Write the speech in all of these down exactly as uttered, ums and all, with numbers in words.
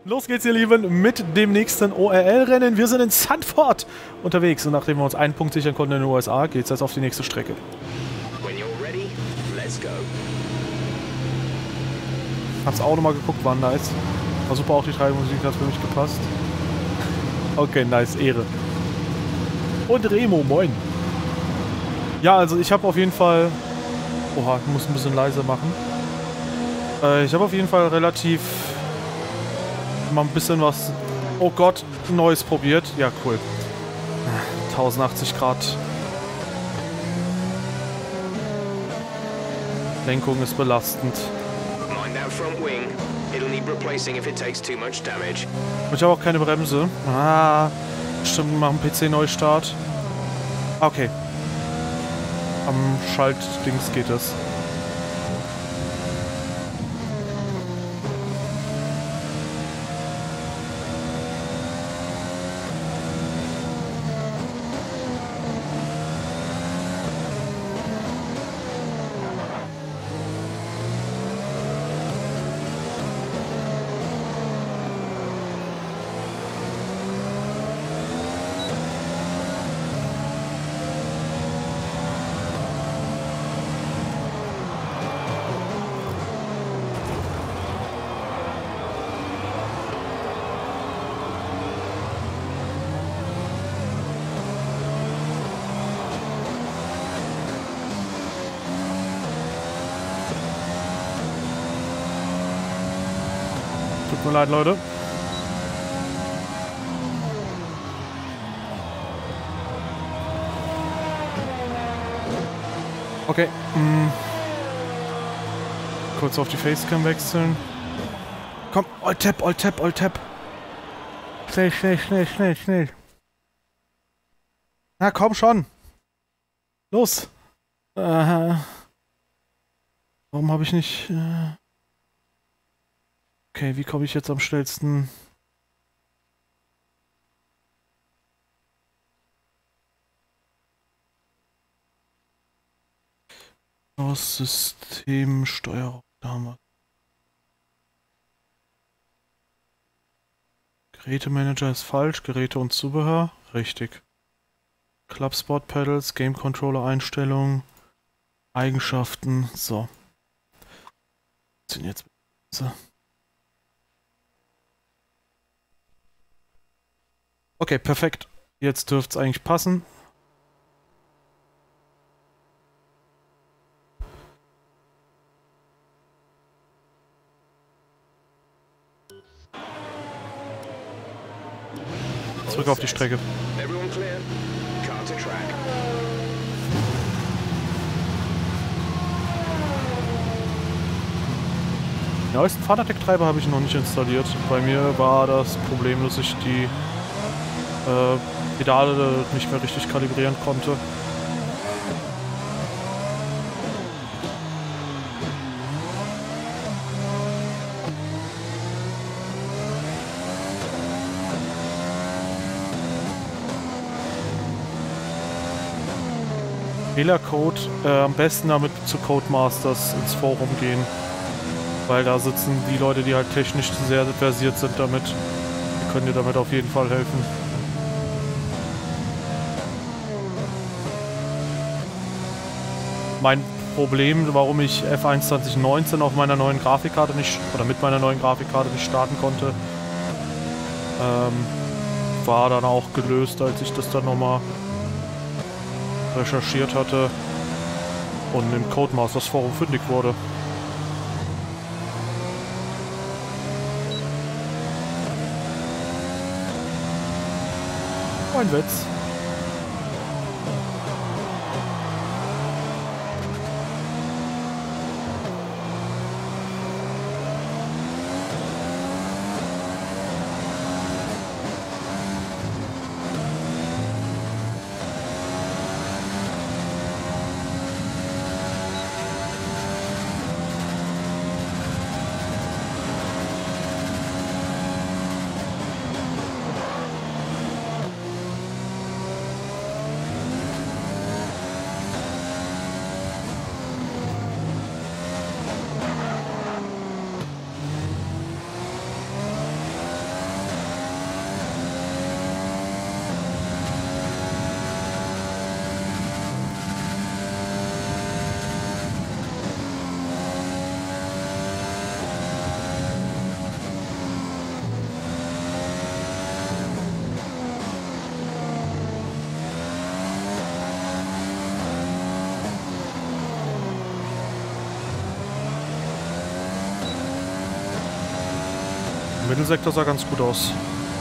Los geht's, ihr Lieben, mit dem nächsten O R L-Rennen. Wir sind in Sanford unterwegs und nachdem wir uns einen Punkt sichern konnten in den U S A, geht's jetzt auf die nächste Strecke. Ready, let's go. Hab's auch nochmal geguckt, war nice. War super, auch die Treibmusik hat für mich gepasst. Okay, nice, Ehre. Und Remo, moin. Ja, also ich habe auf jeden Fall... Oha, ich muss ein bisschen leiser machen. Äh, ich habe auf jeden Fall relativ... mal ein bisschen was... Oh Gott, Neues probiert. Ja, cool. tausendachtzig Grad. Lenkung ist belastend. Ich habe auch keine Bremse. Ah, stimmt, wir machen P C-Neustart. Okay. Am Schaltdings geht es. Tut mir leid, Leute. Okay. Hm. Kurz auf die Facecam wechseln. Komm, Alt-Tab, Alt-Tab, Alt-Tab. Schnell, schnell, schnell, schnell, schnell. Na, komm schon. Los. Äh, warum habe ich nicht... Äh Okay, wie komme ich jetzt am schnellsten? Aus Systemsteuerung, da haben wir. Gerätemanager ist falsch, Geräte und Zubehör, richtig. Clubspot Pedals, Game Controller Einstellungen, Eigenschaften, so. Was sind jetzt? So. Okay, perfekt. Jetzt dürfte es eigentlich passen. Zurück auf die Strecke. Den neuesten Fahrradtreiber habe ich noch nicht installiert. Bei mir war das Problem, dass ich die Äh, Pedale nicht mehr richtig kalibrieren konnte. Fehlercode, äh, am besten damit zu Codemasters ins Forum gehen, weil da sitzen die Leute, die halt technisch sehr versiert sind damit. Die können dir damit auf jeden Fall helfen. Mein Problem, warum ich F eins zwanzig neunzehn auf meiner neuen Grafikkarte nicht, oder mit meiner neuen Grafikkarte nicht starten konnte, ähm, war dann auch gelöst, als ich das dann nochmal recherchiert hatte und im Codemasters Forum fündig wurde. Ein Witz. Mittelsektor sah ganz gut aus.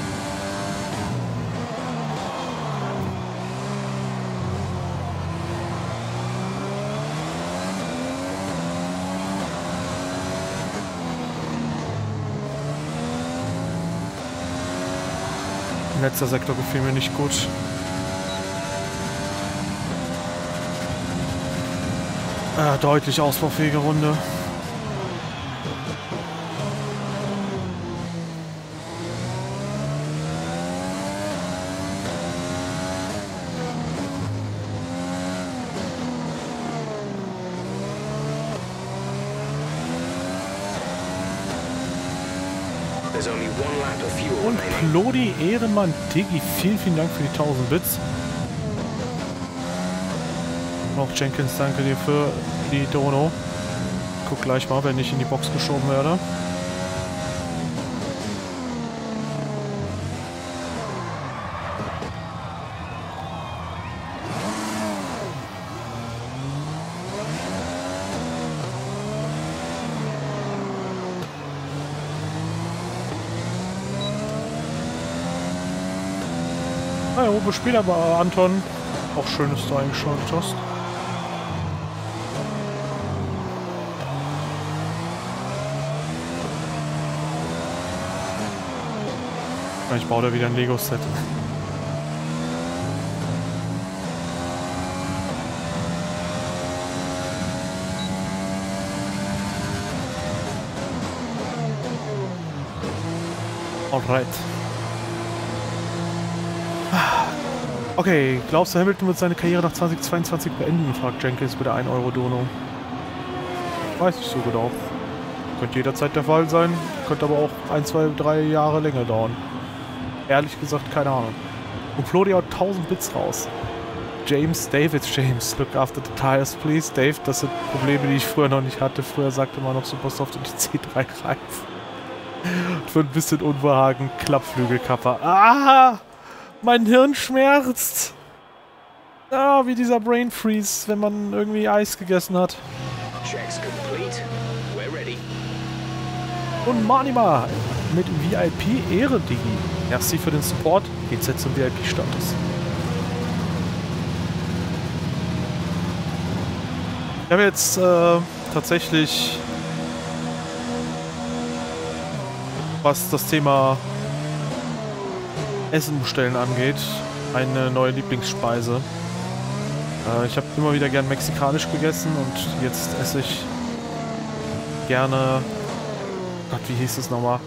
Letzter Sektor gefiel mir nicht gut. Äh, deutlich ausbaufähige Runde. There's only one lap of fuel Und remaining. Plodi Ehrenmann Diggi, vielen, vielen Dank für die tausend Bits. Auch Jenkins, danke dir für die Dono. Guck gleich mal, wenn ich in die Box geschoben werde. Na ja, wo spielt aber Anton? Auch schön, dass du eingeschaltet hast. Ich baue da wieder ein Lego-Set. Alright. Okay, glaubst du, Hamilton wird seine Karriere nach zweitausendzweiundzwanzig beenden? Fragt Jenkins mit der ein Euro Dono. Weiß ich so genau. Könnte jederzeit der Fall sein, könnte aber auch ein, zwei, drei Jahre länger dauern. Ehrlich gesagt, keine Ahnung. Und Flodi haut tausend Bits raus. James, David James, look after the tires, please. Dave, das sind Probleme, die ich früher noch nicht hatte. Früher sagte man noch Supersoft und die C drei Reifen. Für ein bisschen Unbehagen, Klappflügelkapper. Ah! Mein Hirn schmerzt. Ah, wie dieser Brain Freeze, wenn man irgendwie Eis gegessen hat. Checks complete. We're ready. Und Manima mit V I P Ehre, Digi. Merci für den Support. Geht's jetzt zum V I P-Status. Ich habe jetzt äh, tatsächlich, was das Thema Essen bestellen angeht, eine neue Lieblingsspeise. Äh, ich habe immer wieder gern mexikanisch gegessen und jetzt esse ich gerne, Gott, wie hieß es nochmal?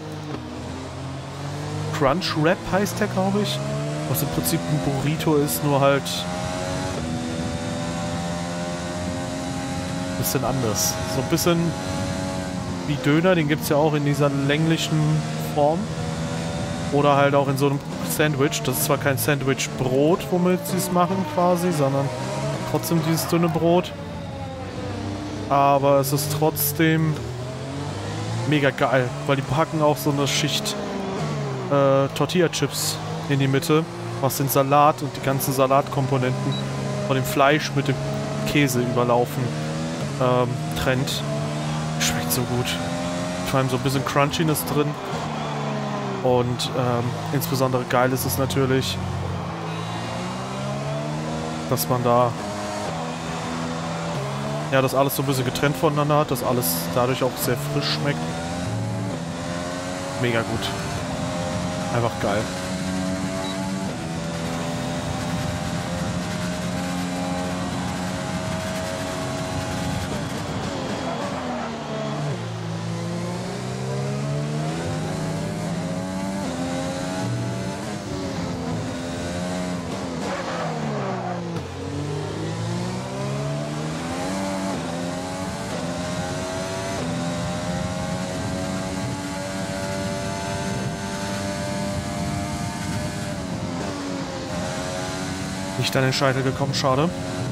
Crunch Wrap heißt der, glaube ich. Was im Prinzip ein Burrito ist, nur halt ein bisschen anders. So ein bisschen wie Döner, den gibt es ja auch in dieser länglichen Form. Oder halt auch in so einem Sandwich. Das ist zwar kein Sandwich-Brot, womit sie es machen quasi, sondern trotzdem dieses dünne Brot. Aber es ist trotzdem mega geil, weil die packen auch so eine Schicht äh, Tortilla-Chips in die Mitte, was den Salat und die ganzen Salatkomponenten von dem Fleisch mit dem Käse überlaufen ähm, trennt. Schmeckt so gut. Vor allem so ein bisschen Crunchiness drin. Und ähm, insbesondere geil ist es natürlich, dass man da ja, das alles so ein bisschen getrennt voneinander hat, dass alles dadurch auch sehr frisch schmeckt. Mega gut. Einfach geil. Nicht an den Scheitel gekommen, schade.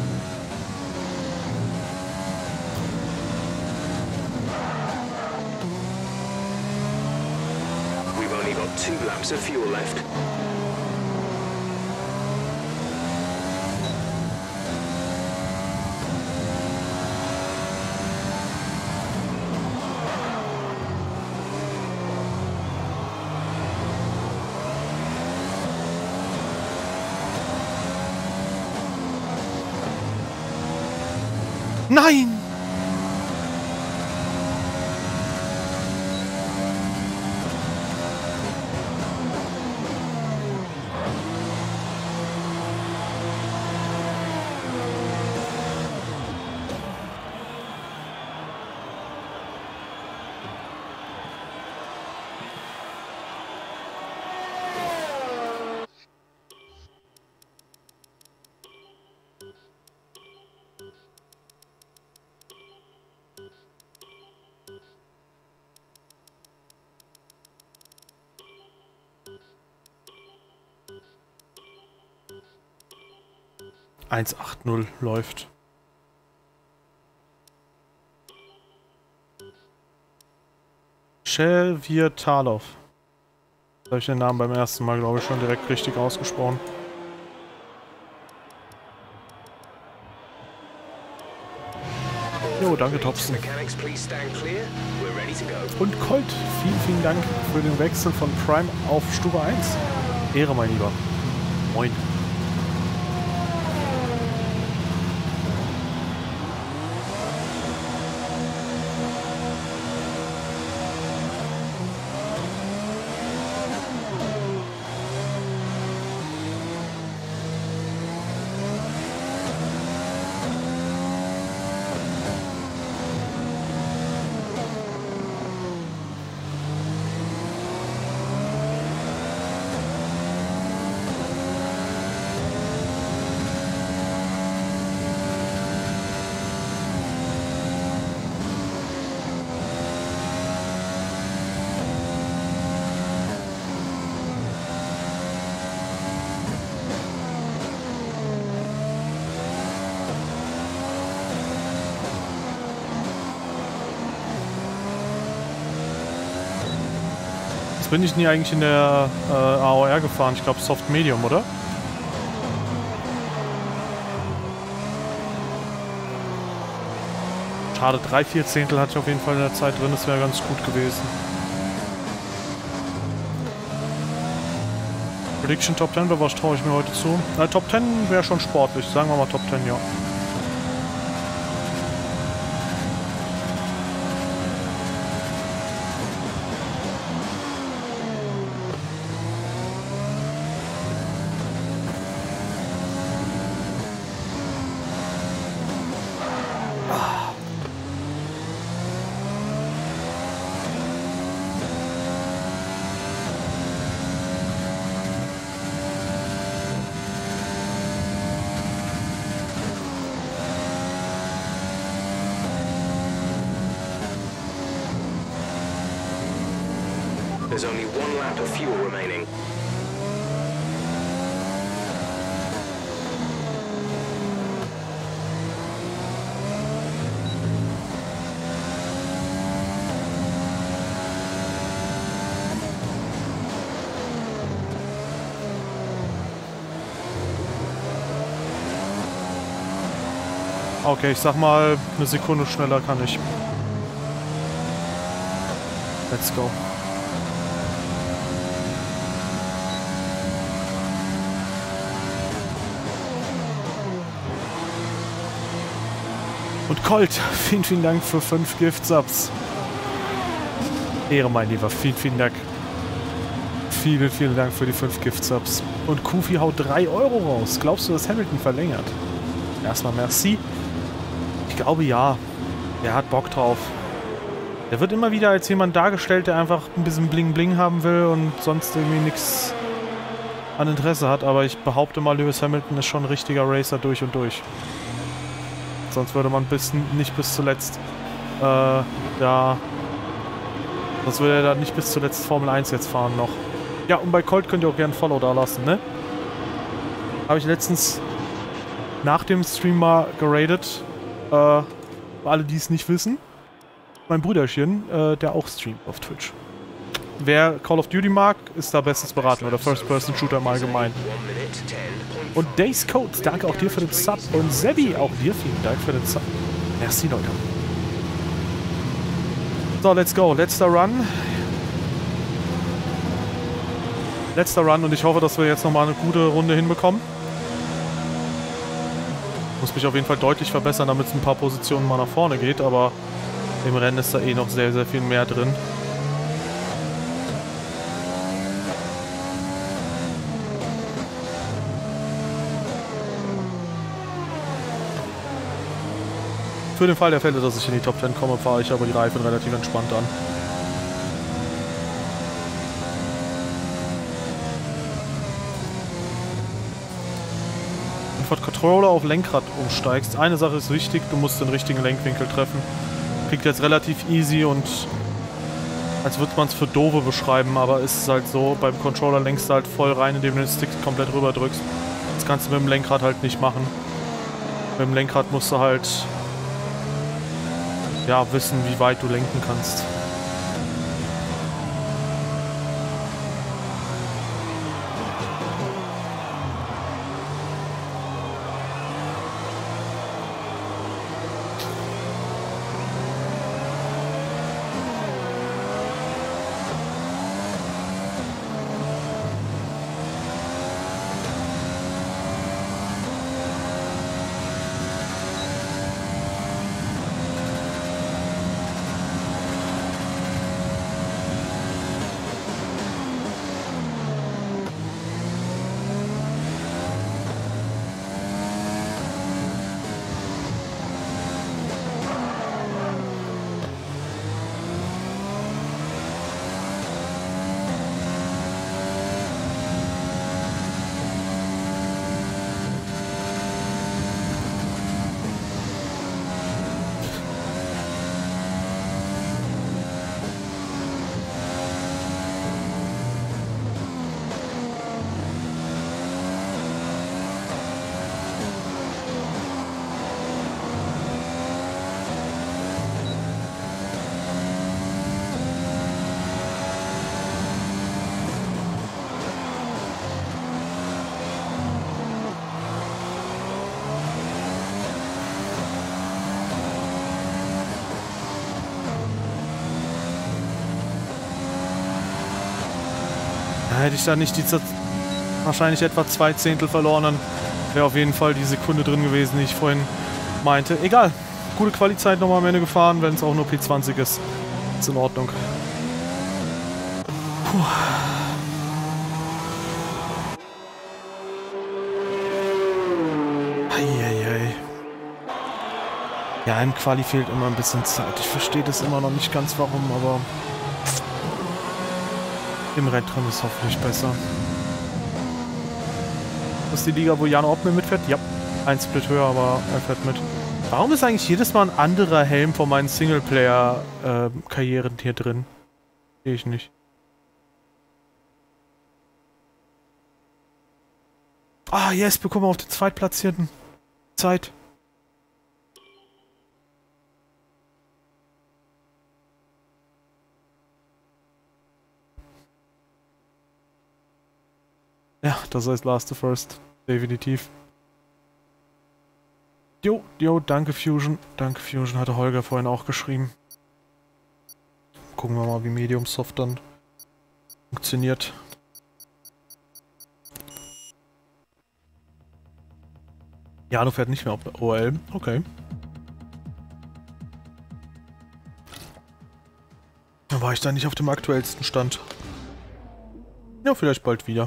We've only got two laps of fuel left. Nein! eins acht null läuft. Shelviertalov. Da habe ich den Namen beim ersten Mal, glaube ich, schon direkt richtig ausgesprochen. Jo, danke Thompson. Und Colt, vielen, vielen Dank für den Wechsel von Prime auf Stufe eins. Ehre, mein Lieber. Moin. Bin ich nie eigentlich in der äh, A O R gefahren? Ich glaube Soft Medium, oder? Schade, drei Vierzehntel hatte ich auf jeden Fall in der Zeit drin, das wäre ganz gut gewesen. Prediction Top zehn, was traue ich mir heute zu? Na, Top zehn wäre schon sportlich, sagen wir mal Top zehn, ja. There's only one lap of fuel remaining. Okay, ich sag mal, eine Sekunde schneller kann ich. Let's go. Und Colt, vielen, vielen Dank für fünf Gift-Subs. Ehre, mein Lieber, vielen, vielen Dank. Vielen, vielen Dank für die fünf Gift-Subs. Und Kufi haut drei Euro raus. Glaubst du, dass Hamilton verlängert? Erstmal merci. Ich glaube ja. Er hat Bock drauf. Der wird immer wieder als jemand dargestellt, der einfach ein bisschen Bling-Bling haben will und sonst irgendwie nichts an Interesse hat. Aber ich behaupte mal, Lewis Hamilton ist schon ein richtiger Racer durch und durch. Sonst würde man bis, nicht bis zuletzt, äh, ja, sonst würde er da nicht bis zuletzt Formel eins jetzt fahren noch. Ja, und bei Colt könnt ihr auch gerne ein Follow da lassen, ne? Habe ich letztens nach dem Stream mal geradet, äh, für alle, die es nicht wissen, mein Brüderchen, äh, der auch streamt auf Twitch. Wer Call of Duty mag, ist da bestens beraten, oder First-Person-Shooter im Allgemeinen. Und Days Code, danke auch dir für den Sub. Und Sebi, auch dir vielen Dank für den Sub. Merci, Leute. So, let's go. Letzter Run. Letzter Run und ich hoffe, dass wir jetzt nochmal eine gute Runde hinbekommen. Muss mich auf jeden Fall deutlich verbessern, damit es ein paar Positionen mal nach vorne geht, aber im Rennen ist da eh noch sehr, sehr viel mehr drin. Für den Fall der Fälle, dass ich in die Top zehn komme, fahre ich aber die Reifen relativ entspannt an. Wenn du von Controller auf Lenkrad umsteigst, eine Sache ist wichtig, du musst den richtigen Lenkwinkel treffen. Klingt jetzt relativ easy und als würde man es für Dove beschreiben, aber ist halt so, beim Controller lenkst du halt voll rein, indem du den Stick komplett rüber drückst. Das kannst du mit dem Lenkrad halt nicht machen. Mit dem Lenkrad musst du halt ja, wissen, wie weit du lenken kannst. Hätte ich da nicht diese wahrscheinlich etwa zwei Zehntel verloren, dann wäre auf jeden Fall die Sekunde drin gewesen, die ich vorhin meinte. Egal, gute Quali-Zeit nochmal am Ende gefahren, wenn es auch nur P zwanzig ist. Ist in Ordnung. Puh. Eieiei. Ja, im Quali fehlt immer ein bisschen Zeit. Ich verstehe das immer noch nicht ganz warum, aber im Rennen ist hoffentlich besser. Das ist die Liga, wo Jano Opme mitfährt? Ja, ein Split höher, aber er fährt mit. Warum ist eigentlich jedes Mal ein anderer Helm von meinen Singleplayer-Karrieren hier drin? Sehe ich nicht. Ah, yes, bekommen wir auf den Zweitplatzierten Zeit. Ja, das heißt Last to First. Definitiv. Jo, jo, danke Fusion. Danke Fusion, hatte Holger vorhin auch geschrieben. Gucken wir mal, wie Medium Soft dann funktioniert. Jano fährt nicht mehr auf O L. Okay. Dann war ich da nicht auf dem aktuellsten Stand. Ja, vielleicht bald wieder.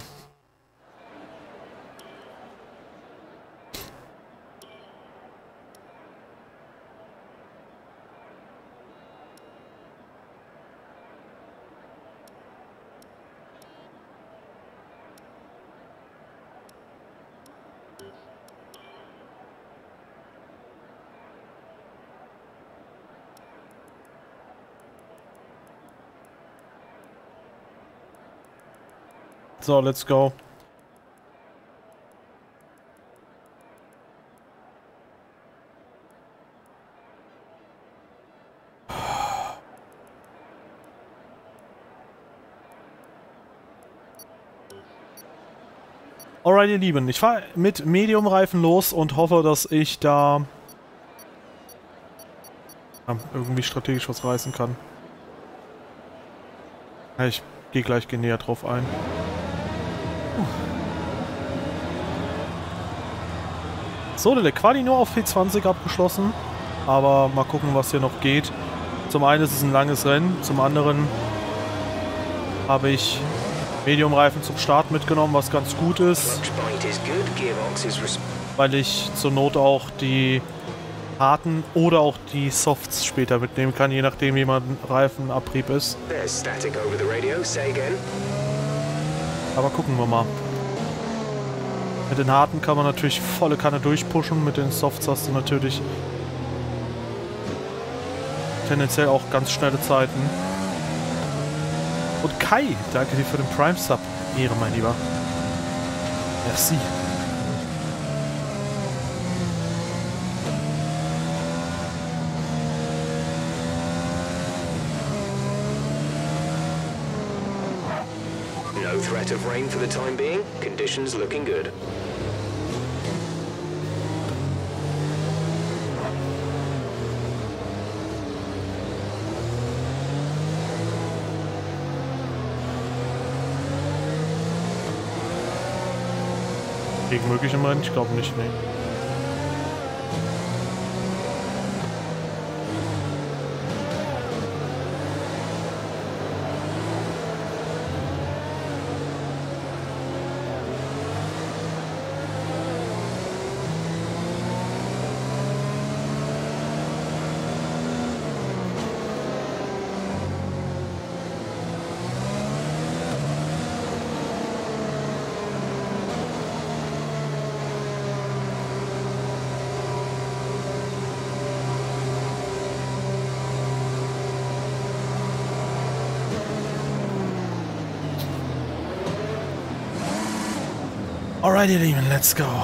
So, let's go. Alright, ihr Lieben, ich fahre mit Medium-Reifen los und hoffe, dass ich da ja, irgendwie strategisch was reißen kann. Ja, ich gehe gleich näher drauf ein. So, der Quali nur auf P zwanzig abgeschlossen. Aber mal gucken, was hier noch geht. Zum einen ist es ein langes Rennen, zum anderen habe ich Medium-Reifen zum Start mitgenommen, was ganz gut ist, weil ich zur Not auch die harten oder auch die Softs später mitnehmen kann, je nachdem wie mein Reifenabrieb ist. Aber gucken wir mal. Mit den harten kann man natürlich volle Kanne durchpushen, mit den Softs hast du natürlich tendenziell auch ganz schnelle Zeiten. Und Kai, danke dir für den Prime Sub. Ehre, mein Lieber. Merci. No threat of rain for the time being. Conditions looking good. Gegen möglich im Rennen? Ich glaube nicht, nee. Alright, ihr Lieben, let's go.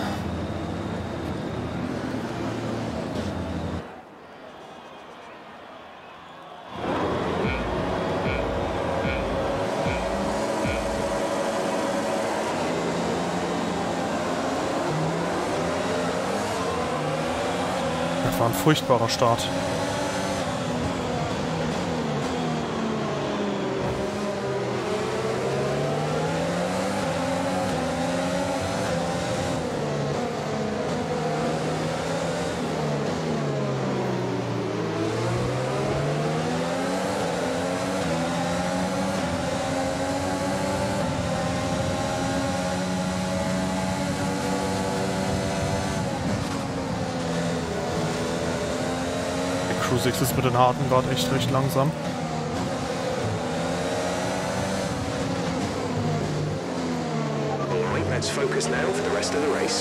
Das war ein furchtbarer Start. Crew sechs ist mit den Harten gerade echt recht langsam. Alright, let's focus now for the rest of the race.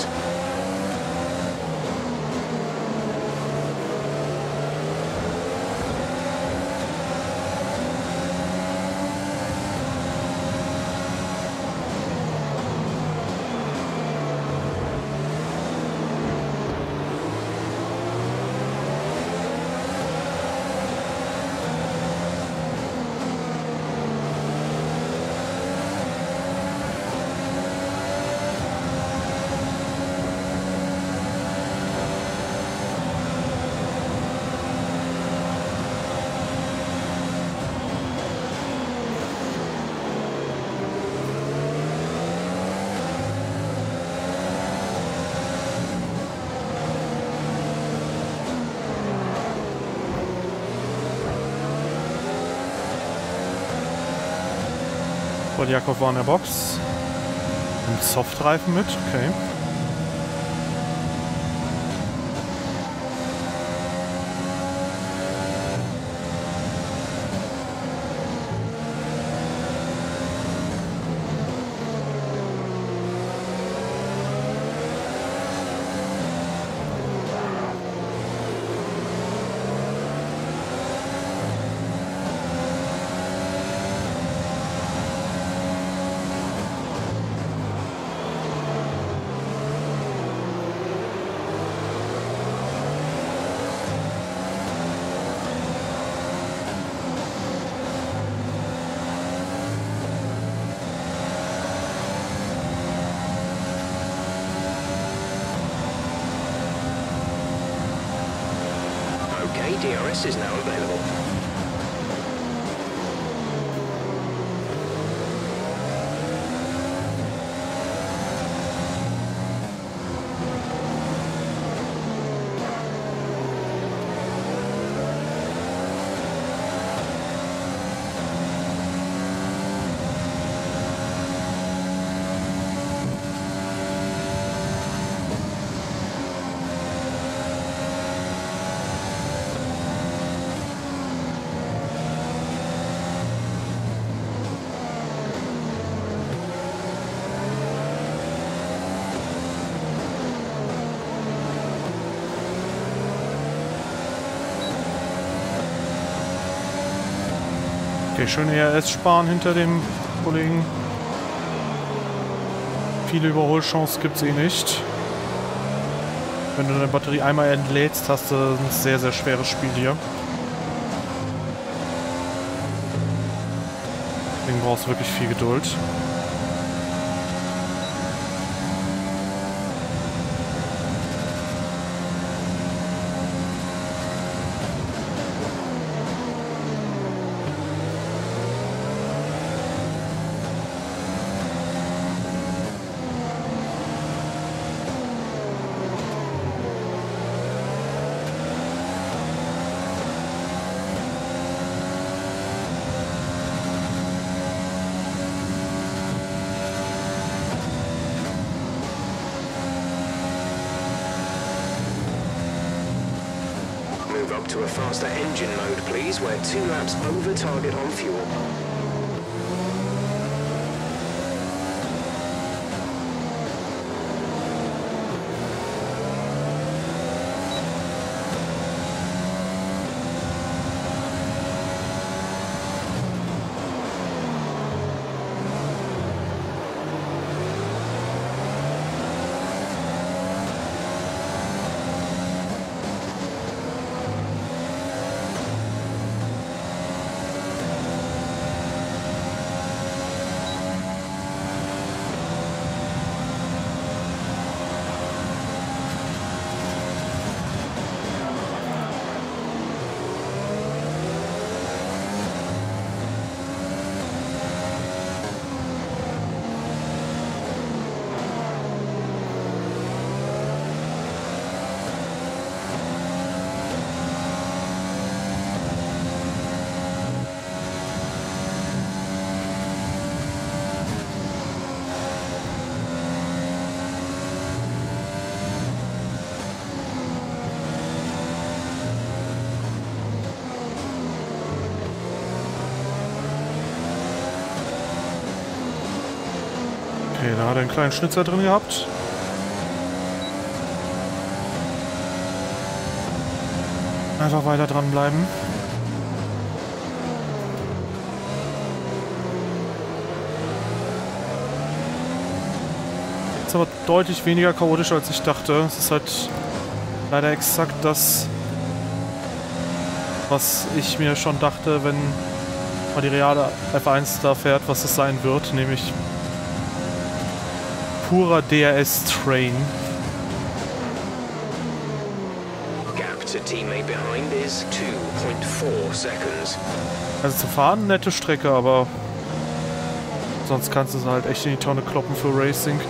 Jakov war in der Box. Mit Softreifen mit, okay. D R S is now available. Okay, schön E R S sparen hinter dem Kollegen. Viele Überholchance gibt es eh nicht. Wenn du deine Batterie einmal entlädst, hast du ein sehr, sehr schweres Spiel hier. Deswegen brauchst du wirklich viel Geduld. Move up to a faster engine mode, please, where two laps over target on fuel. Okay, da hat er einen kleinen Schnitzer drin gehabt. Einfach weiter dranbleiben. Ist aber deutlich weniger chaotisch, als ich dachte. Es ist halt leider exakt das, was ich mir schon dachte, wenn man die reale F eins da fährt, was es sein wird, nämlich purer D R S-Train. Gap to teammate behind is two point four seconds. Also zu fahren, nette Strecke, aber sonst kannst du es halt echt in die Tonne kloppen für Racing.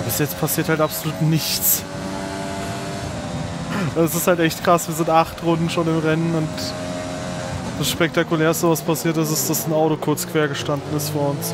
bis jetzt passiert halt absolut nichts. Das ist halt echt krass. Wir sind acht Runden schon im Rennen und das Spektakulärste, was passiert ist, ist, dass ein Auto kurz quer gestanden ist vor uns.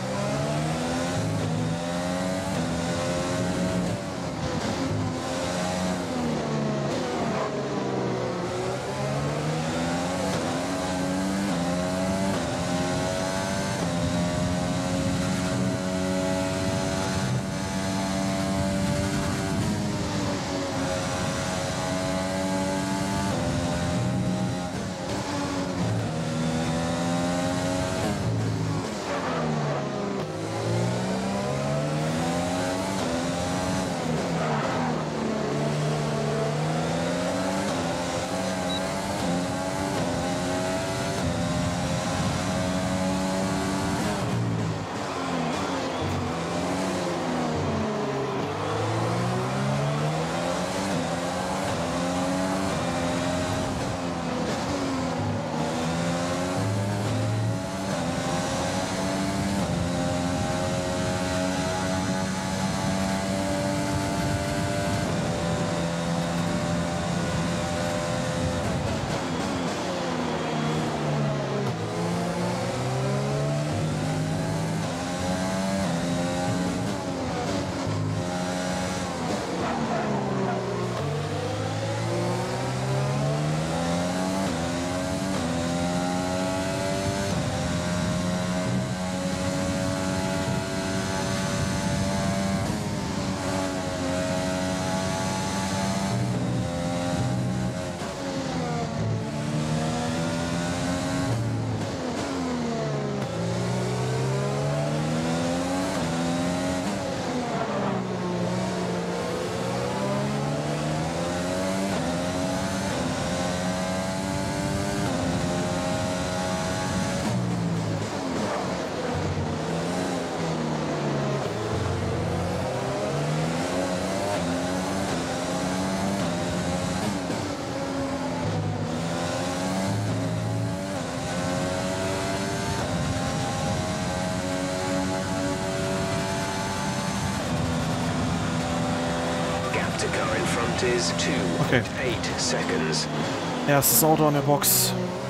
To car in front is two point eight seconds. Erstes Auto an der Box.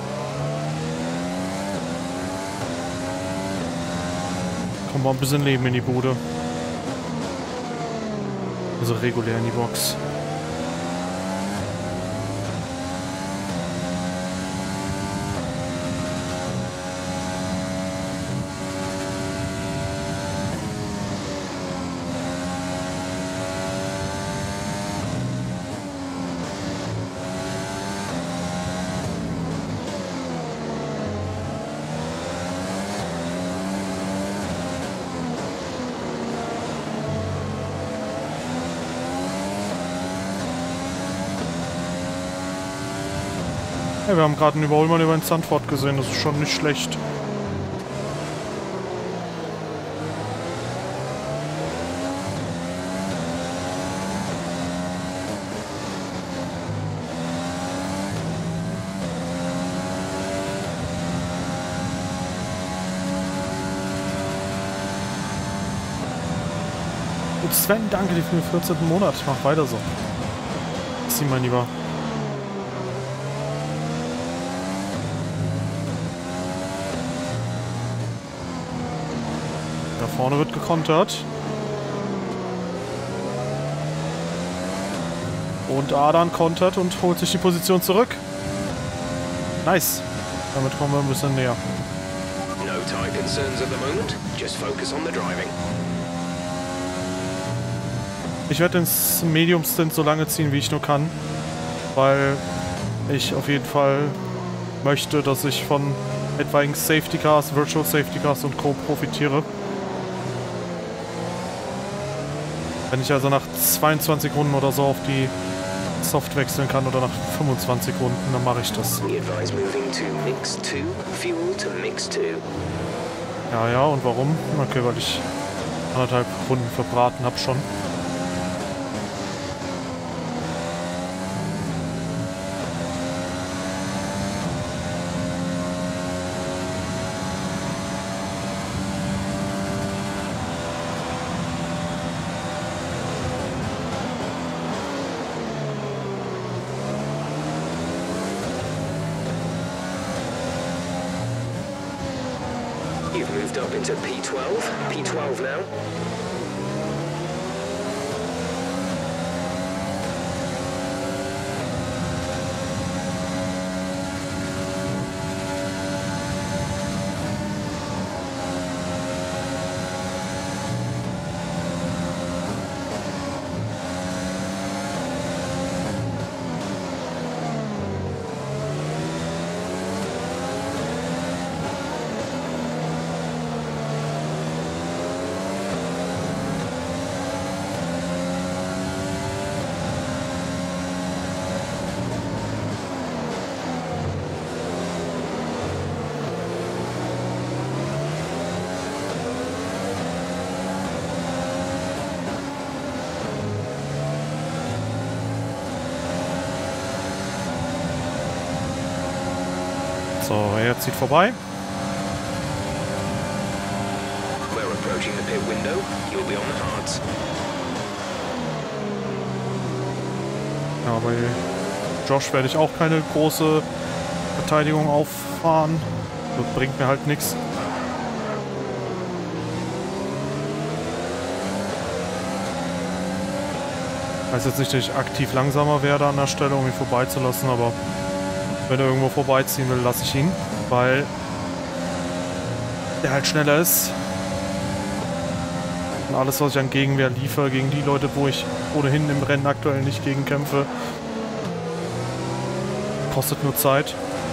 Kommt mal ein bisschen Leben in die Bude. Also regulär in die Box. Ja, wir haben gerade einen Überholmann über den Zandvoort gesehen, das ist schon nicht schlecht. Und Sven, danke dir für den vierzehnten Monat. Mach weiter so. Sieh mein Lieber. Da vorne wird gekontert. Und Adan kontert und holt sich die Position zurück. Nice. Damit kommen wir ein bisschen näher. No tire concerns at the moment. Just focus on the driving. Ich werde den Medium-Stint so lange ziehen, wie ich nur kann. Weil ich auf jeden Fall möchte, dass ich von etwaigen Safety Cars, Virtual Safety Cars und Co. profitiere. Wenn ich also nach zweiundzwanzig Runden oder so auf die Soft wechseln kann oder nach fünfundzwanzig Runden, dann mache ich das. Ja, ja, und warum? Okay, weil ich anderthalb Runden verbraten habe schon. You've moved up into P twelve. P twelve now. So, er zieht vorbei. We're approaching the pit window. You'll be on the hards. Ja, bei Josh werde ich auch keine große Verteidigung auffahren. Das bringt mir halt nichts. Heißt jetzt nicht, dass ich aktiv langsamer werde an der Stelle, um ihn vorbeizulassen, aber wenn er irgendwo vorbeiziehen will, lasse ich ihn, weil der halt schneller ist. Und alles, was ich an Gegenwehr liefere, gegen die Leute, wo ich ohnehin im Rennen aktuell nicht gegen kämpfe, kostet nur Zeit.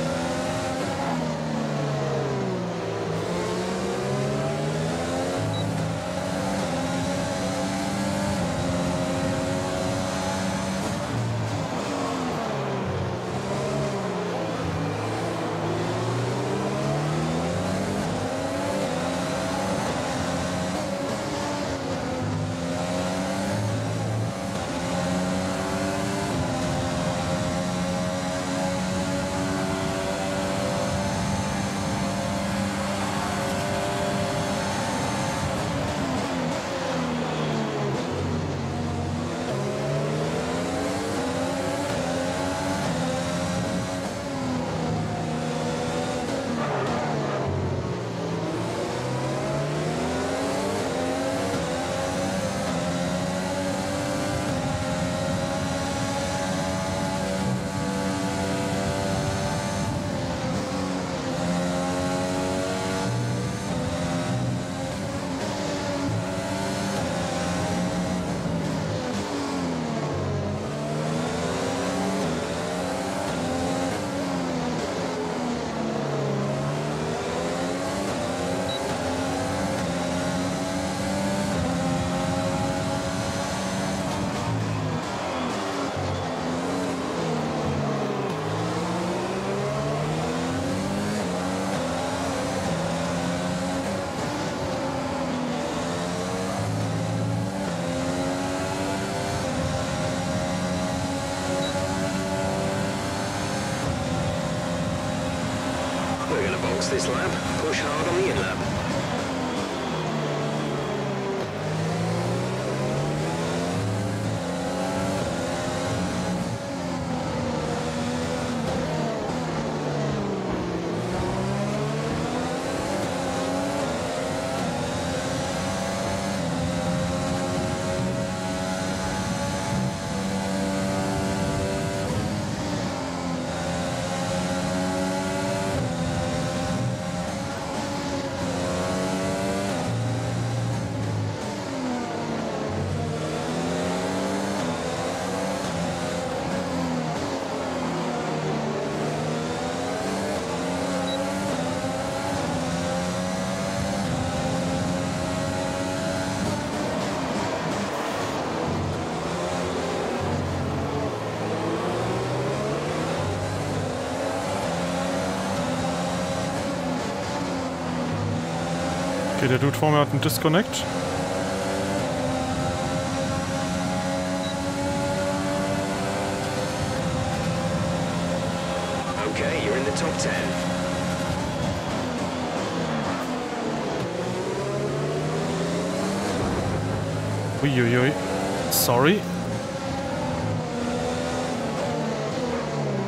We're going to box this lap. Push hard on the in-lap. Okay, der Dude vor mir hat einen Disconnect. Okay, you're in the top ten. Uiuiui. Sorry.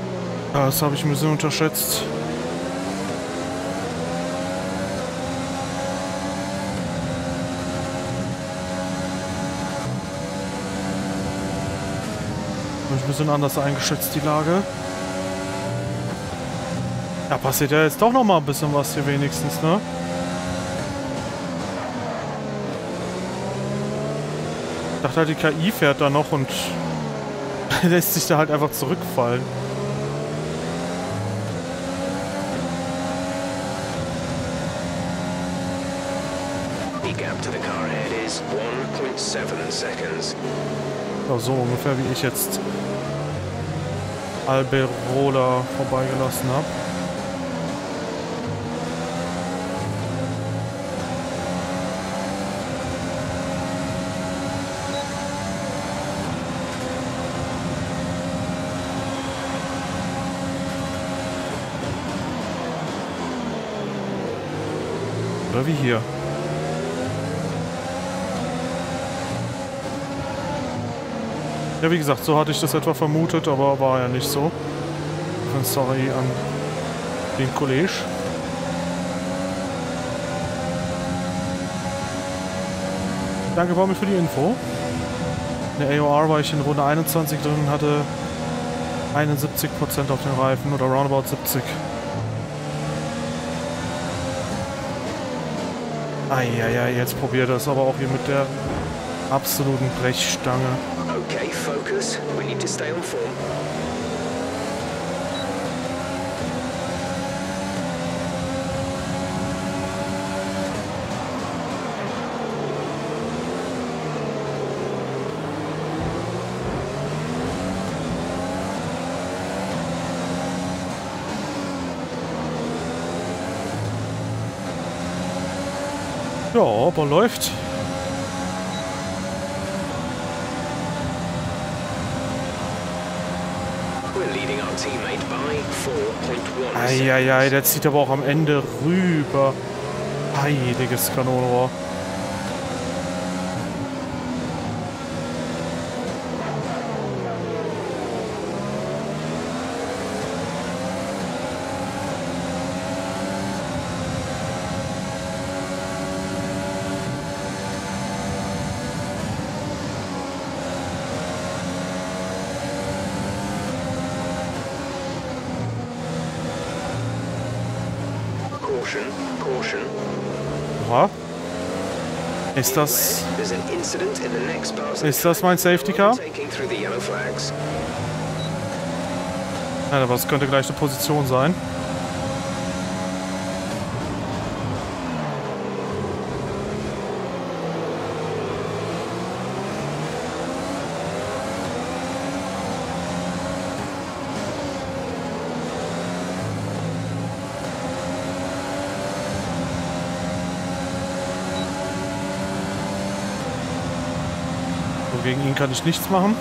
Das habe ich ein bisschen unterschätzt. Hab ich ein bisschen anders eingeschätzt, die Lage. Ja, passiert ja jetzt doch noch mal ein bisschen was hier wenigstens, ne? Ich dachte halt, die K I fährt da noch und lässt sich da halt einfach zurückfallen. The gap to the car ahead is one point seven seconds. Ja, so ungefähr wie ich jetzt Alberola vorbeigelassen habe. Oder wie hier. Ja, wie gesagt, so hatte ich das etwa vermutet, aber war ja nicht so. Sorry an den Kollege. Danke, Baumel, für die Info. In der A O R war ich in Runde einundzwanzig drin und hatte einundsiebzig Prozent auf den Reifen oder roundabout siebzig. Eieiei, jetzt probiert das aber auch hier mit der absoluten Brechstange. Okay, focus. We need to stay on form. Ja, aber läuft. Eieiei, der zieht aber auch am Ende rüber. Heiliges Kanonenrohr. Oha. Ist das... Ist das mein Safety Car? Ja, aber es könnte gleich eine Position sein. Gegen ihn kann ich nichts machen.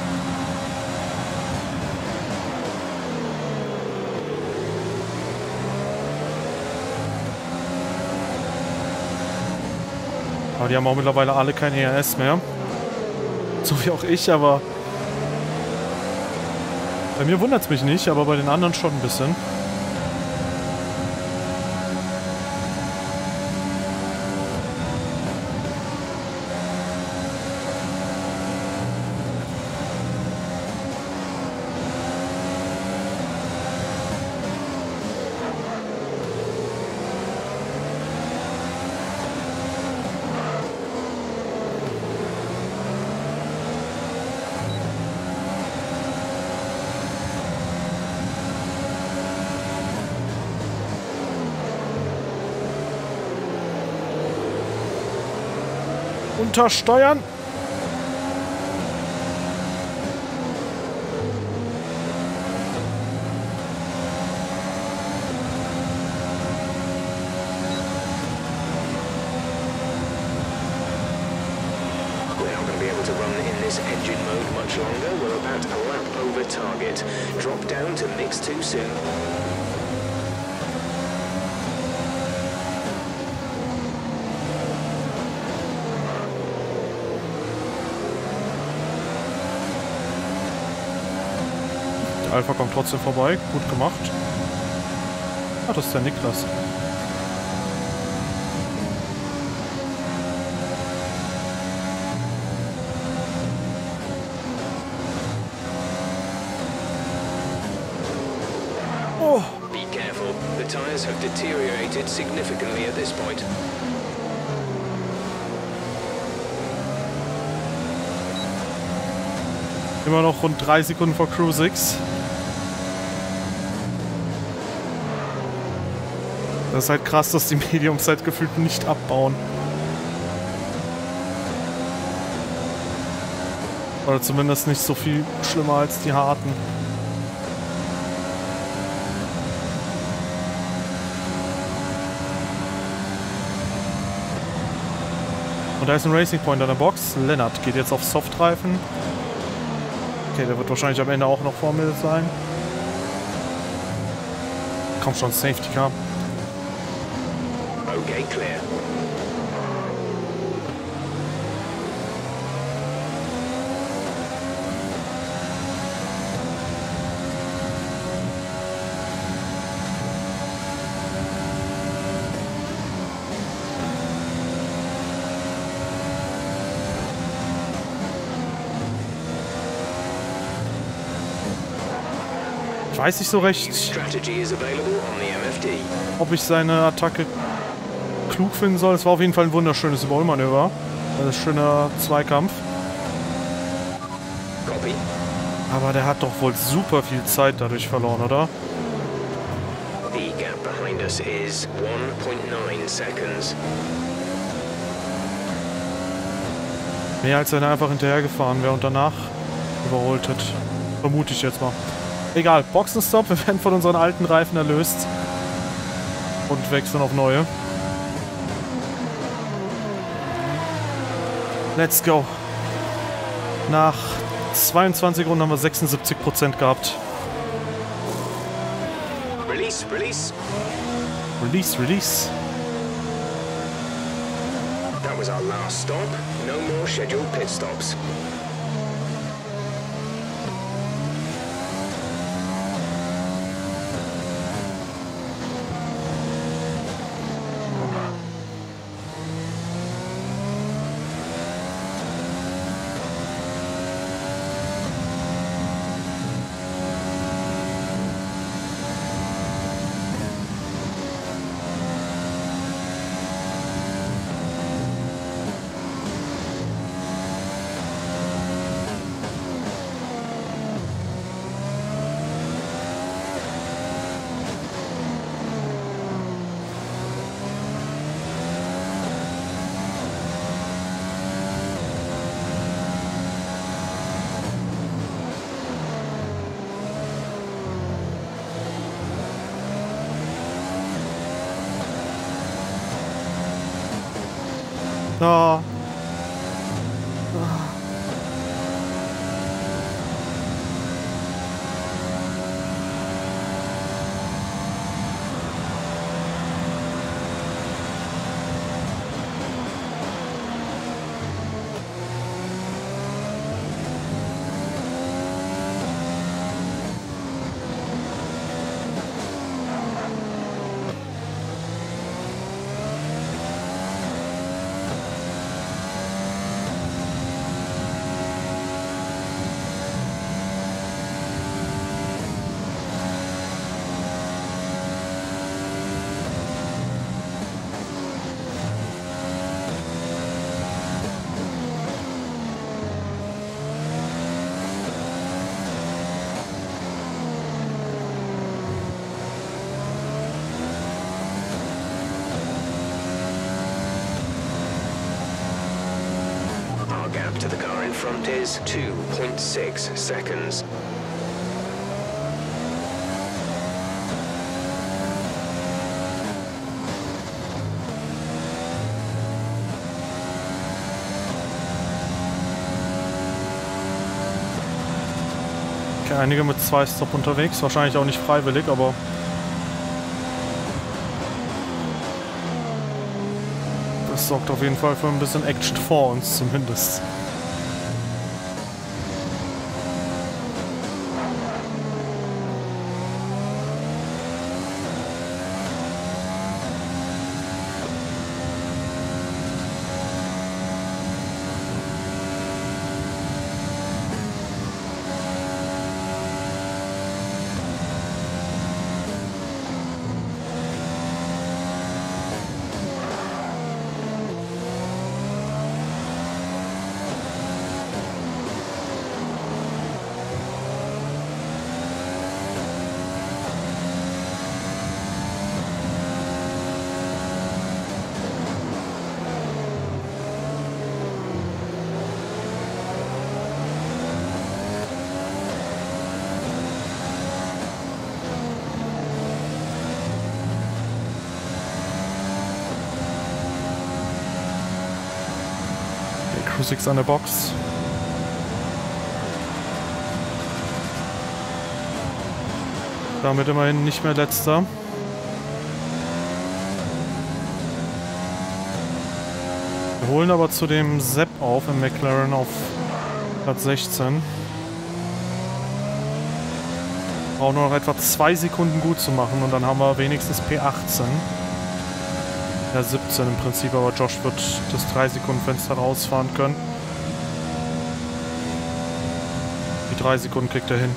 Aber die haben auch mittlerweile alle kein E R S mehr. So wie auch ich, aber... Bei mir wundert es mich nicht, aber bei den anderen schon ein bisschen. Untersteuern. Engine mode much longer. We're about a lap over target. Drop down to mix too soon. Alpha kommt trotzdem vorbei. Gut gemacht. Ah, das ist der Niklas. The tires have deteriorated significantly at this point. Immer noch rund drei Sekunden vor Crew sechs. Das ist halt krass, dass die Mediums halt gefühlt nicht abbauen. Oder zumindest nicht so viel schlimmer als die harten. Und da ist ein Racing Point an der Box. Lennart geht jetzt auf Softreifen. Okay, der wird wahrscheinlich am Ende auch noch vor mir sein. Komm schon, Safety Car. Okay, clear. Weiß ich so recht, Strategy is available on the M F D. ob ich seine Attacke klug finden soll. Es war auf jeden Fall ein wunderschönes Überholmanöver. Ein schöner Zweikampf. Copy. Aber der hat doch wohl super viel Zeit dadurch verloren, oder? The gap behind us is one point nine seconds. Mehr als wenn er einfach hinterhergefahren wäre und danach überholt hat. Vermute ich jetzt mal. Egal, Boxenstopp, wir werden von unseren alten Reifen erlöst. Und wechseln auf neue. Let's go. Nach zweiundzwanzig Runden haben wir sechsundsiebzig Prozent gehabt. Release, release. Release, release. That was our last stop. No more scheduled pit stops. Ja. Gap to the car in front is two point six seconds. Okay, einige mit zwei Stop unterwegs, wahrscheinlich auch nicht freiwillig, aber das sorgt auf jeden Fall für ein bisschen Action vor uns zumindest. Crew sechs an der Box. Damit immerhin nicht mehr letzter. Wir holen aber zu dem Sepp auf im McLaren auf Platz sechzehn. Brauchen nur noch etwa zwei Sekunden gut zu machen und dann haben wir wenigstens P achtzehn. Ja, siebzehn im Prinzip, aber Josh wird das drei Sekunden Fenster rausfahren können. Die drei Sekunden kriegt er hin.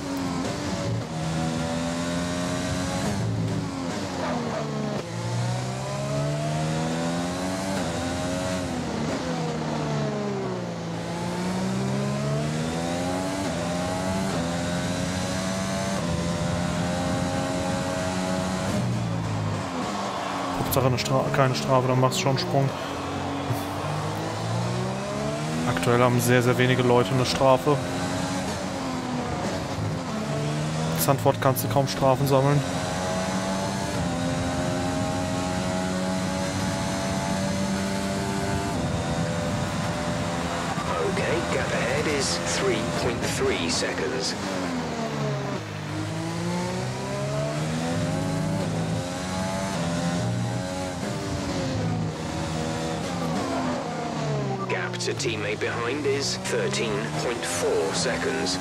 Eine Stra keine Strafe, dann machst du schon einen Sprung. Aktuell haben sehr, sehr wenige Leute eine Strafe. In Zandvoort kannst du kaum Strafen sammeln. Okay, gap ahead is three point three seconds. To teammate behind is thirteen point four seconds.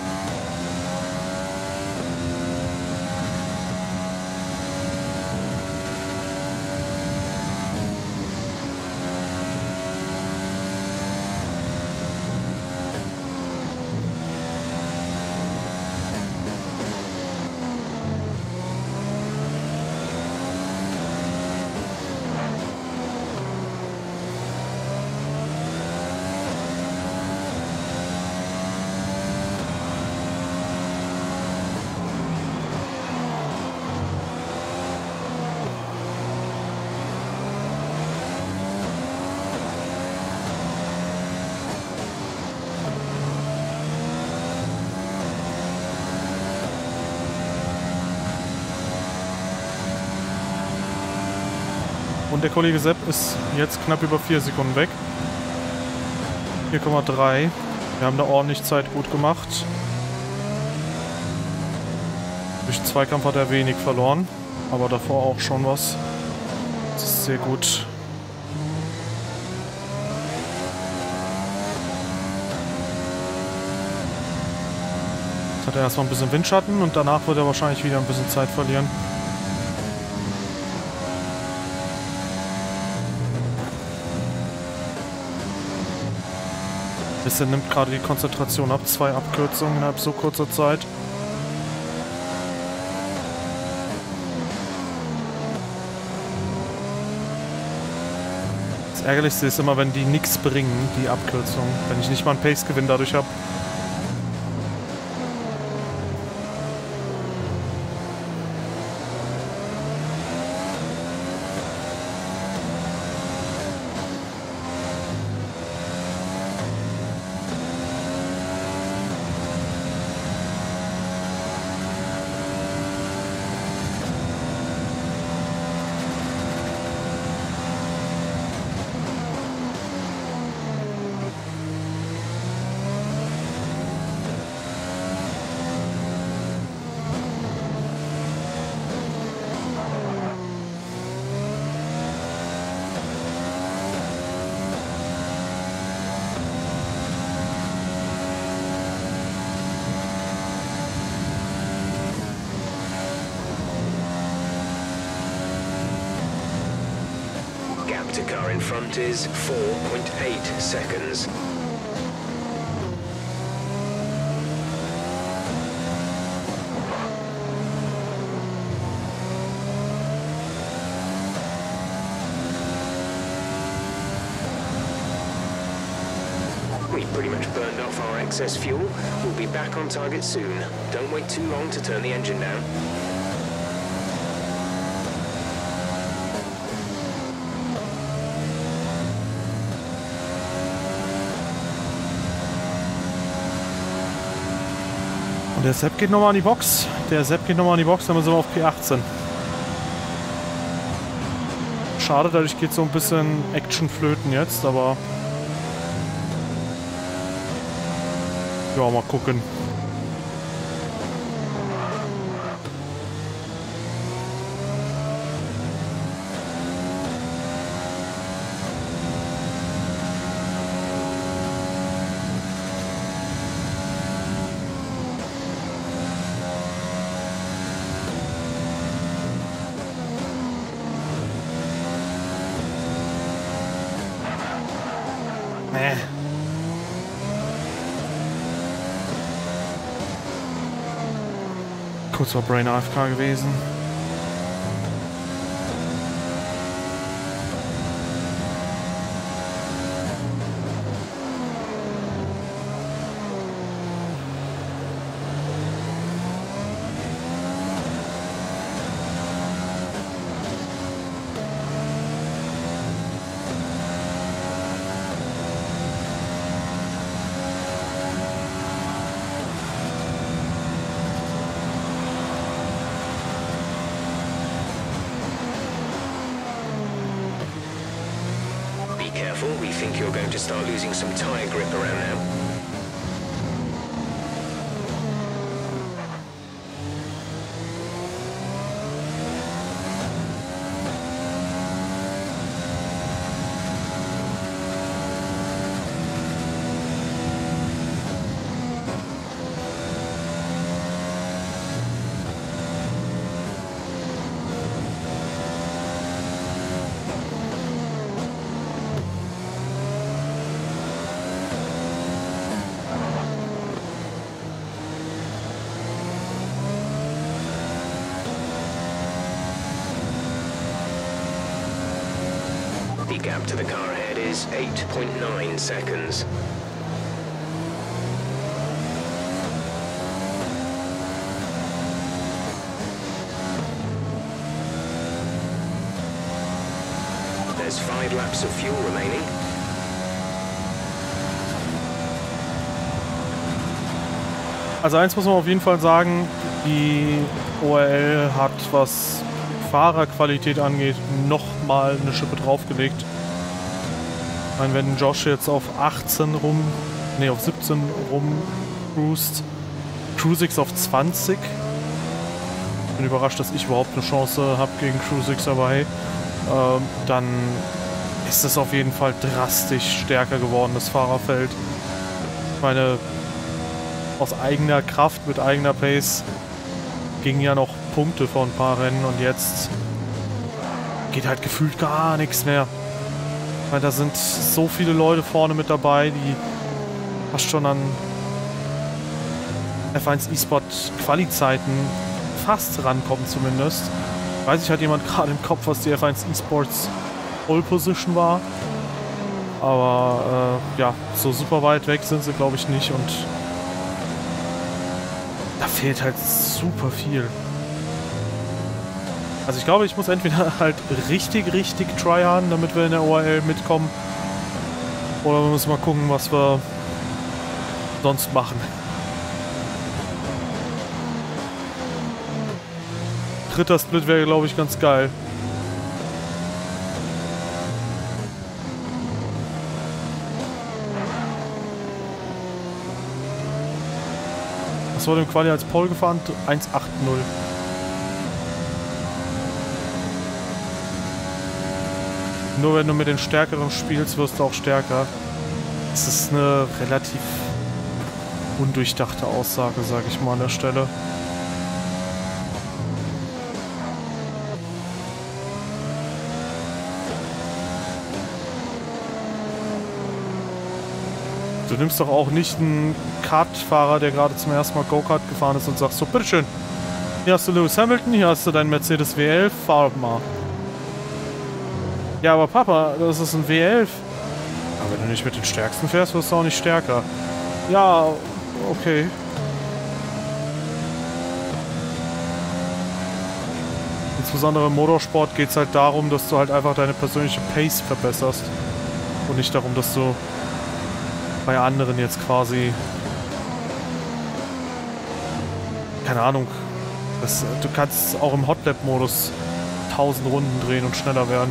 Und der Kollege Sepp ist jetzt knapp über vier Sekunden weg. vier Komma drei. Wir haben da ordentlich Zeit gut gemacht. Durch den Zweikampf hat er wenig verloren. Aber davor auch schon was. Das ist sehr gut. Jetzt hat er erstmal ein bisschen Windschatten und danach wird er wahrscheinlich wieder ein bisschen Zeit verlieren. Bisschen nimmt gerade die Konzentration ab. Zwei Abkürzungen innerhalb so kurzer Zeit. Das Ärgerlichste ist immer, wenn die nichts bringen, die Abkürzungen. Wenn ich nicht mal einen Pace-Gewinn dadurch habe. To car in front is four point eight seconds. We pretty much burned off our excess fuel. We'll be back on target soon. Don't wait too long to turn the engine down. Der Sepp geht nochmal an die Box. Der Sepp geht nochmal an die Box, dann sind wir auf P achtzehn. Schade, dadurch geht so ein bisschen Action flöten jetzt, aber Ja, mal gucken. Nee. Kurz vor Brain A F K gewesen. Careful, we think you're going to start losing some tire grip around now. The gap to the car ahead is eight point nine seconds. There's five laps of fuel remaining. Also eins muss man auf jeden Fall sagen, die O R L hat, was Fahrerqualität angeht, nochmal eine Schippe draufgelegt. Ich meine, wenn Josh jetzt auf achtzehn rum, ne auf siebzehn rum cruist, Cruisix auf zwanzig. Ich bin überrascht, dass ich überhaupt eine Chance habe gegen Cruisix dabei. Ähm, dann ist es auf jeden Fall drastisch stärker geworden, das Fahrerfeld. Ich meine, aus eigener Kraft, mit eigener Pace gingen ja noch Punkte vor ein paar Rennen und jetzt geht halt gefühlt gar nichts mehr. Weil da sind so viele Leute vorne mit dabei, die fast schon an F eins E-Sport Quali-Zeiten fast rankommen zumindest. Weiß ich, hat jemand gerade im Kopf, was die F eins E-Sports Pole Position war. Aber äh, ja, so super weit weg sind sie, glaube ich, nicht und da fehlt halt super viel. Also ich glaube, ich muss entweder halt richtig, richtig tryharden, damit wir in der O R L mitkommen. Oder wir müssen mal gucken, was wir sonst machen. Dritter Split wäre, glaube ich, ganz geil. Was wurde im Quali als Pole gefahren? eins acht null. Nur wenn du mit den Stärkeren spielst, wirst du auch stärker. Das ist eine relativ undurchdachte Aussage, sage ich mal an der Stelle. Du nimmst doch auch nicht einen Kartfahrer, der gerade zum ersten Mal Go-Kart gefahren ist und sagst so, bitteschön, hier hast du Lewis Hamilton, hier hast du deinen Mercedes W elf, fahr mal. Ja, aber Papa, das ist ein W elf. Aber wenn du nicht mit den Stärksten fährst, wirst du auch nicht stärker. Ja, okay. Insbesondere im Motorsport geht es halt darum, dass du halt einfach deine persönliche Pace verbesserst. Und nicht darum, dass du bei anderen jetzt quasi, keine Ahnung, das, du kannst auch im Hotlap-Modus tausend Runden drehen und schneller werden.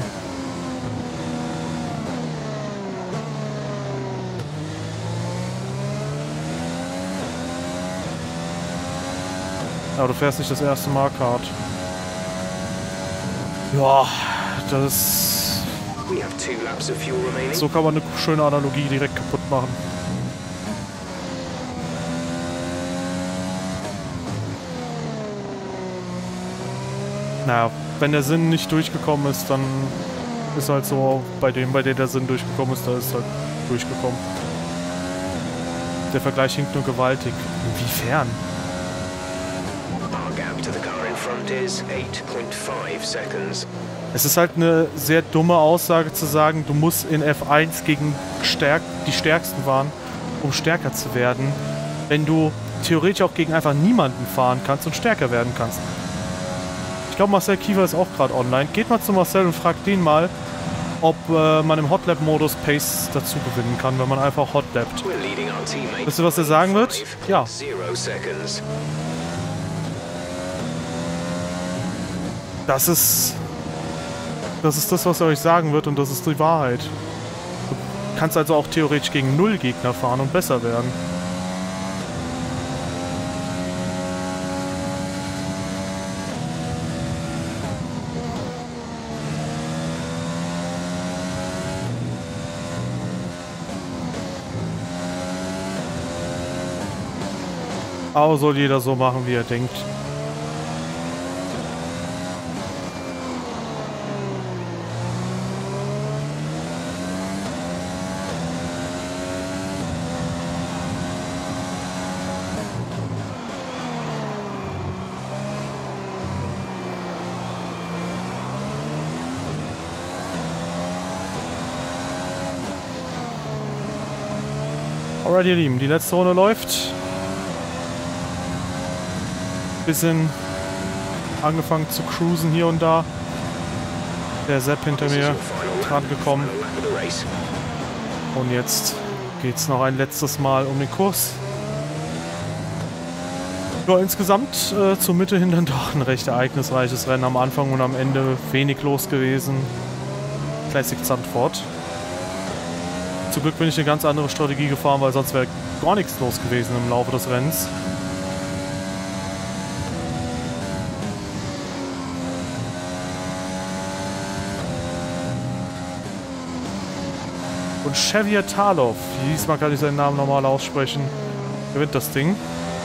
Aber du fährst nicht das erste Mal Kart. Ja, das... We have two laps of fuel remaining. So kann man eine schöne Analogie direkt kaputt machen. Naja, wenn der Sinn nicht durchgekommen ist, dann ist halt so, bei dem, bei dem der Sinn durchgekommen ist, da ist halt durchgekommen. Der Vergleich hinkt nur gewaltig. Inwiefern? Our gap to the car in front is eight point five seconds. Es ist halt eine sehr dumme Aussage zu sagen, du musst in F eins gegen Stärk die Stärksten fahren, um stärker zu werden, wenn du theoretisch auch gegen einfach niemanden fahren kannst und stärker werden kannst. Ich glaube, Marcel Kiefer ist auch gerade online. Geht mal zu Marcel und fragt den mal, ob äh, man im Hotlap-Modus Pace dazu gewinnen kann, wenn man einfach hotlappt. Wisst ihr, was er sagen wird? Ja. Das ist... Das ist das, was er euch sagen wird, und das ist die Wahrheit. Du kannst also auch theoretisch gegen null Gegner fahren und besser werden. Aber soll jeder so machen, wie er denkt. Alright, ihr Lieben, die letzte Runde läuft. Bisschen angefangen zu cruisen hier und da. Der Sepp hinter mir dran gekommen. Und jetzt geht's noch ein letztes Mal um den Kurs. Ja, insgesamt äh, zur Mitte hin dann doch ein recht ereignisreiches Rennen am Anfang und am Ende wenig los gewesen. Classic Zandvoort. Zum Glück bin ich eine ganz andere Strategie gefahren, weil sonst wäre gar nichts los gewesen im Laufe des Rennens. Und Xavier Talov, diesmal kann ich seinen Namen normal aussprechen, gewinnt das Ding.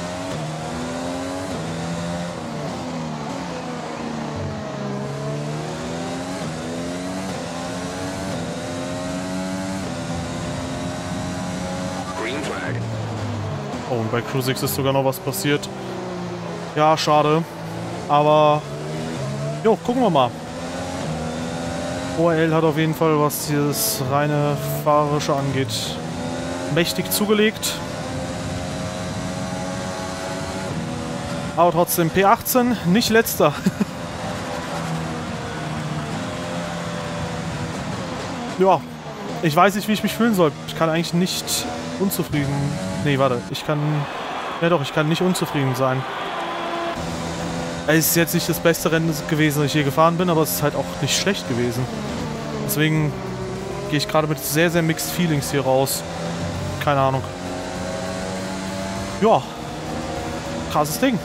Oh, und bei Cruisix ist sogar noch was passiert. Ja, schade. Aber, jo, gucken wir mal. O R L hat auf jeden Fall, was dieses reine Fahrerische angeht, mächtig zugelegt. Aber trotzdem P achtzehn, nicht letzter. Ja, ich weiß nicht, wie ich mich fühlen soll. Ich kann eigentlich nicht unzufrieden... Nee, warte, ich kann... Ja doch, ich kann nicht unzufrieden sein. Es ist jetzt nicht das beste Rennen gewesen, das ich je gefahren bin, aber es ist halt auch nicht schlecht gewesen. Deswegen gehe ich gerade mit sehr, sehr mixed Feelings hier raus. Keine Ahnung. Ja, krasses Ding.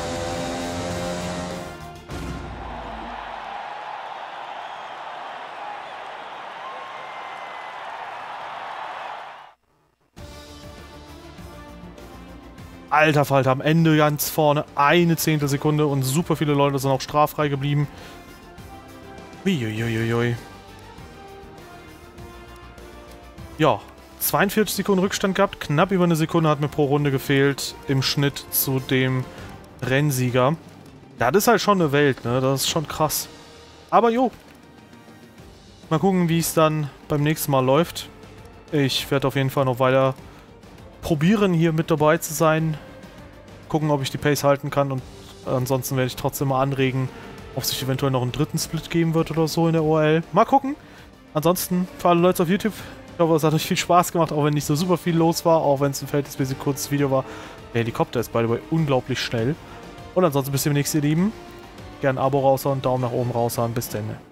Alter Falter, am Ende ganz vorne eine Zehntelsekunde und super viele Leute sind auch straffrei geblieben. Uiuiuiui. Ja, zweiundvierzig Sekunden Rückstand gehabt, knapp über eine Sekunde hat mir pro Runde gefehlt im Schnitt zu dem Rennsieger. Das ist halt schon eine Welt, ne? Das ist schon krass. Aber jo. Mal gucken, wie es dann beim nächsten Mal läuft. Ich werde auf jeden Fall noch weiter probieren, hier mit dabei zu sein. Gucken, ob ich die Pace halten kann, und ansonsten werde ich trotzdem mal anregen, ob sich eventuell noch einen dritten Split geben wird oder so in der O R L. Mal gucken. Ansonsten, für alle Leute auf YouTube, ich hoffe, es hat euch viel Spaß gemacht, auch wenn nicht so super viel los war, auch wenn es ein verhältnismäßig kurzes Video war. Der Helikopter ist, by the way, unglaublich schnell. Und ansonsten bis zum nächsten Mal, ihr Lieben. Gerne ein Abo raushauen, Daumen nach oben raushauen. Bis dann.